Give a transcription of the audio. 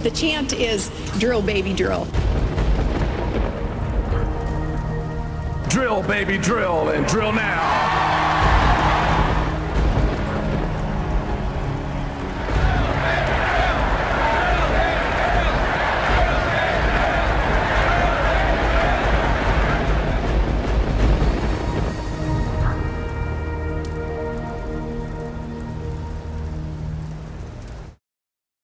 The chant is drill, baby, drill. Drill, baby, drill, and drill now.